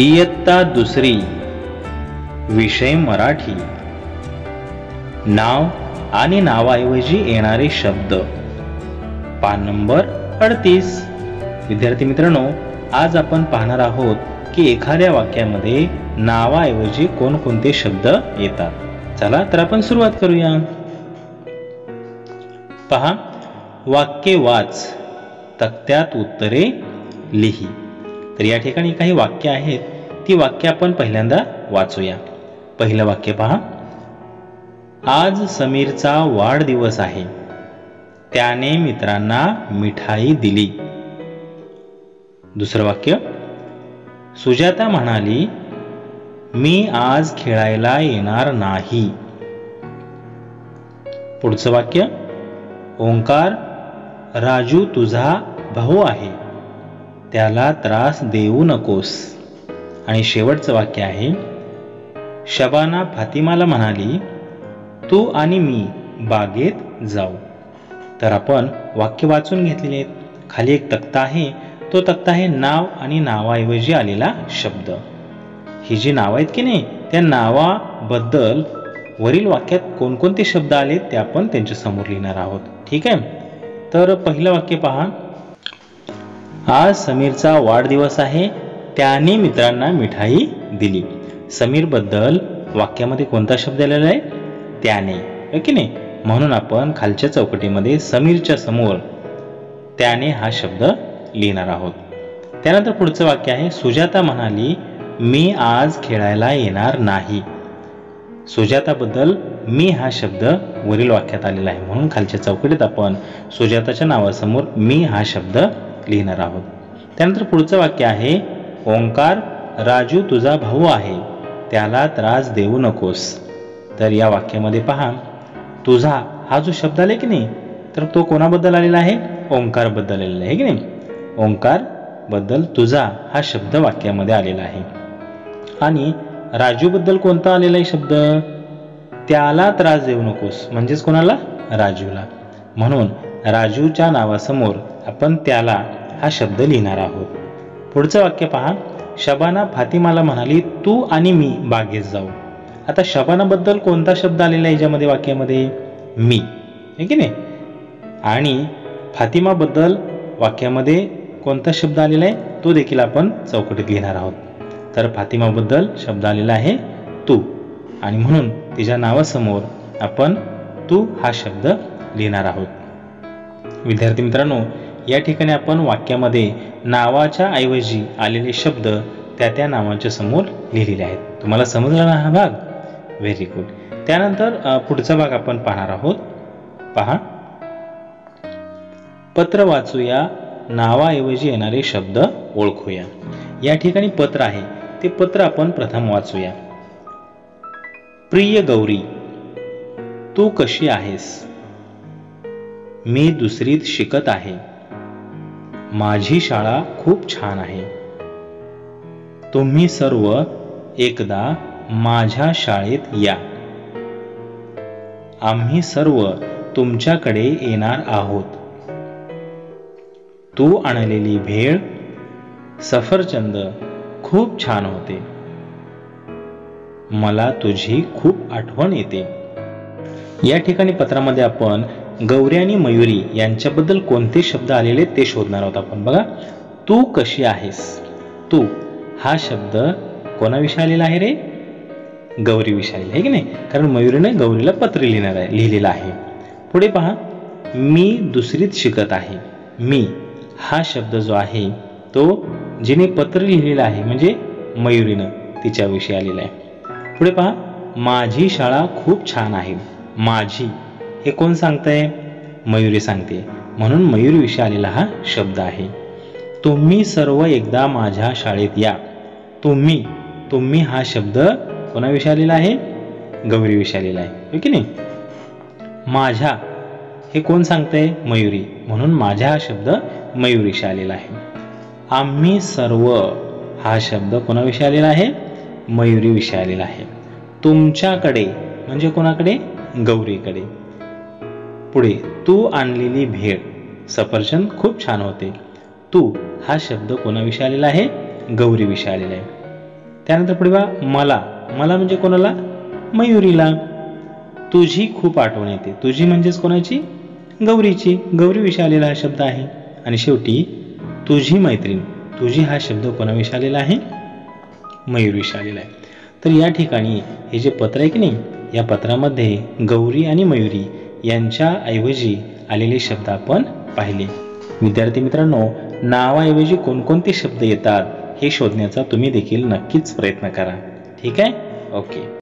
इयत्ता दुसरी, विषय मराठी. नाव आणि नावाऐवजी येणारे शब्द. पान नंबर 38. विद्यार्थी मित्रांनो, आज आपण पाहणार आहोत की एखाद्या वाक्यामध्ये नावाऐवजी कोणकोणते शब्द येतात. चला तर आपण सुरुवात करूया. पहा, वाक्य वाच, तक्त्यात उत्तरे लिही. तर या ठिकाणी काही वाक्य आहेत, ती वाक्य आपण पहिल्यांदा वाचूया. पहिलं वाक्य पहा, आज समीरचा वाढदिवस आहे, त्याने मित्रांना मिठाई दिली. दुसरं वाक्य, सुजाता म्हणाली, मी आज खेळायला येणार नाही. पुढचं वाक्य, ओंकार, राजू तुझा भाऊ आहे, त्याला त्रास देऊ नकोस. आणि शेवटचं वाक्य आहे, शबाना फातिमाला म्हणाली, तू आणि मी बागेत जाऊ. तर आपण वाक्य वाचून घेतलेले आहेत. खाली एक तक्ता आहे, तो तक्ता आहे नाव आणि नावाऐवजी आलेला शब्द. ही जी नावं आहेत की नाही, त्या नावाबद्दल वरील वाक्यात कोणकोणते शब्द आले ते आपण त्यांच्या समोर लिहिणार आहोत. ठीक आहे. तर पहिलं वाक्य पहा, आज समीरचा वाढदिवस आहे, त्याने मित्रांना मिठाई दिली. समीर बद्दल वाक्यामध्ये कोणता शब्द आलेला आहे? त्याने, आहे की नाही? म्हणून आपण खालच्या चौकटीमध्ये समीरच्या समोर त्याने हा शब्द लिहिणार आहोत. त्यानंतर पुढचं वाक्य आहे, सुजाता म्हणाली, मी आज खेळायला येणार नाही. सुजाताबद्दल मी हा शब्द वरील वाक्यात आलेला आहे, म्हणून खालच्या चौकटीत आपण सुजाताच्या नावासमोर मी हा शब्द लिहिणार आहोत. त्यानंतर पुढचं वाक्य आहे, ओंकार, राजू तुझा भाऊ आहे, त्याला त्रास देऊ नकोस. तर या वाक्यामध्ये पहा, तुझा हा जो शब्द आला की नाही, तर तो कोणाबद्दल आलेला आहे? ओंकार बद्दल आलेला आहे की नाही? ओंकार बद्दल तुझा हा शब्द वाक्यामध्ये आलेला आहे. आणि राजू बद्दल कोणता आलेला आहे शब्द? त्याला त्रास देऊ नकोस, म्हणजेच कोणाला? राजूला. म्हणून राजूच्या नावासमोर आपण त्याला हा शब्द लिहिणार आहोत. पुढचं वाक्य पहा, शबाना फातिमाला म्हणाली, तू आणि मी बागेत जाऊ. आता शबानाबद्दल कोणता शब्द आलेला आहे याच्यामध्ये वाक्यामध्ये? मी, आहे की नाही? आणि फातिमाबद्दल वाक्यामध्ये कोणता शब्द आलेला आहे तो देखील आपण चौकटीत लिहिणार आहोत. तर फातिमाबद्दल शब्द आलेला आहे तू, आणि म्हणून तिच्या नावासमोर आपण तू हा शब्द लिहिणार आहोत. विद्यार्थी मित्रांनो, या ठिकाणी आपण वाक्यामध्ये नावाच्या ऐवजी आलेले शब्द त्या नावाच्या समोर लिहिलेले आहेत. तुम्हाला समजला ना हा भाग? Very good. त्यानंतर पुढचा भाग आपण पाहणार आहोत. पहा, पत्र वाचूया, नावाऐवजी येणारे शब्द ओळखूया. या ठिकाणी पत्र आहे, ते पत्र आपण प्रथम वाचूया. प्रिय गौरी, तू कशी आहेस? मी दुसरीत शिकत आहे, माझी शाळा खूप छान आहे. तुम्ही सर्व एकदा माझ्या शाळेत या, आम्ही सर्व तुमच्याकडे येणार आहोत. तू आणलेली भेळ, सफरचंद खूप छान होते, मला तुझी खूप आठवण येते. या ठिकाणी पत्रामध्ये आपण गौरी आणि मयुरी यांच्याबद्दल कोणते शब्द आलेले ते शोधणार आहोत आपण. बघा, तू कशी आहेस, तू हा शब्द कोणाविषयी आलेला आहे रे? गौरीविषयी आलेला आहे की नाही? कारण मयुरीने गौरीला पत्र लिहिलेलं आहे. पुढे पहा, मी दुसरीत शिकत आहे. मी हा शब्द जो आहे तो जिने पत्र लिहिलेला आहे म्हणजे मयुरीनं, तिच्याविषयी आलेला आहे. पुढे पहा, माझी शाळा खूप छान आहे. माझी हे कोण सांगतंय? मयुरी सांगते, म्हणून मयुरीविषयी आलेला हा शब्द आहे. तुम्ही सर्व एकदा माझ्या शाळेत या. तुम्ही हा शब्द कोणाविषयी आलेला आहे? गौरीविषयी आलेला आहे की नाही? माझ्या हे कोण सांगतंय? मयुरी, म्हणून माझ्या हा शब्द मयुरीविषयी आलेला आहे. आम्ही सर्व हा शब्द कोणाविषयी आलेला आहे? मयुरीविषयी आलेला आहे. तुमच्याकडे म्हणजे कोणाकडे? गौरीकडे. पुढे, तू आणलेली भेळ, सफरचंद खूप छान होते. तू हा शब्द कोणाविषयी आलेला आहे? गौरीविषयी आलेला आहे. त्यानंतर पुढे बघा मला, मला म्हणजे कोणाला? मयुरीला. तुझी खूप आठवण येते, तुझी म्हणजेच कोणाची? गौरीची, गौरीविषयी आलेला हा शब्द आहे. आणि शेवटी तुझी मैत्रीण, तुझी हा शब्द कोणाविषयी आलेला आहे? मयूरविषयी आलेला आहे. तर या ठिकाणी हे जे पत्र आहे की नाही, या पत्रामध्ये गौरी आणि मयुरी यांच्या ऐवजी आलेले शब्द आपण पाहिले. विद्यार्थी मित्रांनो, नावाऐवजी कोणकोणते शब्द येतात हे शोधण्याचा तुम्ही देखील नक्कीच प्रयत्न करा. ठीक आहे? ओके.